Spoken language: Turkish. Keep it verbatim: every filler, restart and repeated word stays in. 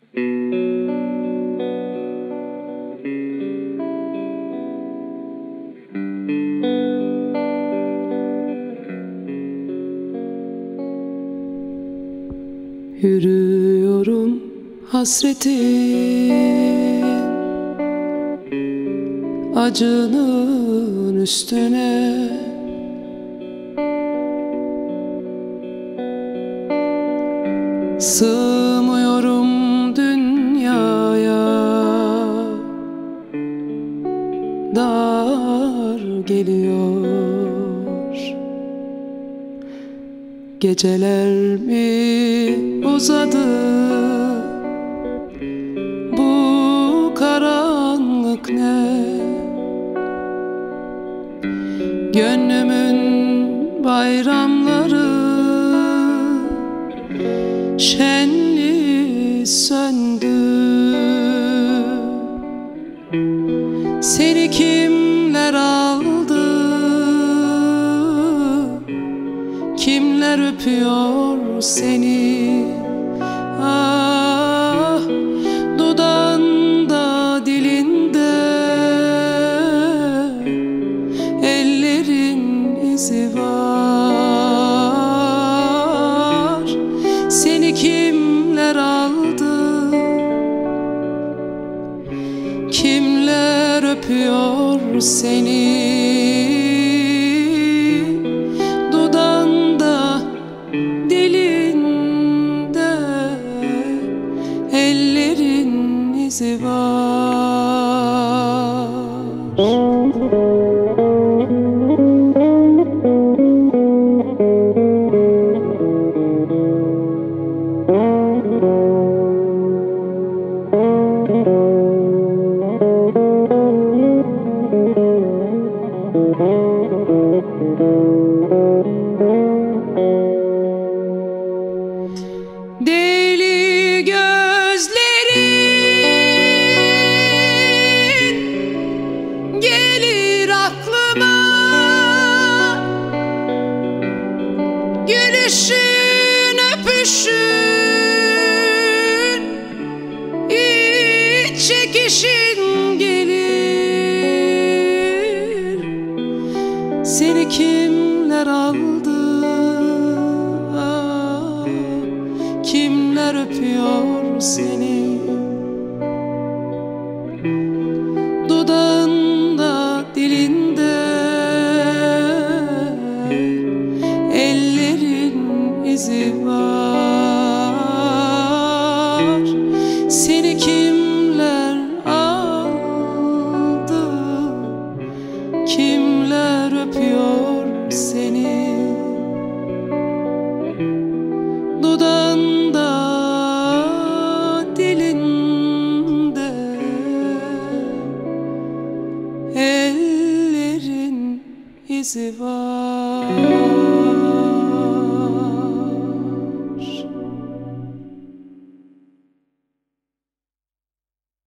Yürüyorum hasretin acının üstüne, sığmıyorum dünyaya, dar geliyor. Geceler mi uzadı, bu karanlık ne? Gönlümün bayramları şenli söndü. Seni kimler aldı, kimler öpüyor seni? Ah, dudağında, dilinde ellerin izi var. Seni kimler aldı, kimler öpüyor seni? Dudağında, dilinde ellerin izi var. Deli gözlerin gelir aklıma, gülüşün, öpüşün, iç çekişin gelir. Seni kimler aldı, kimler öpüyor seni? Dudağında, dilinde ellerin izi var. Seni kimler aldı, kimler öpüyor seni? Dudağında, dilinde ellerin izi var.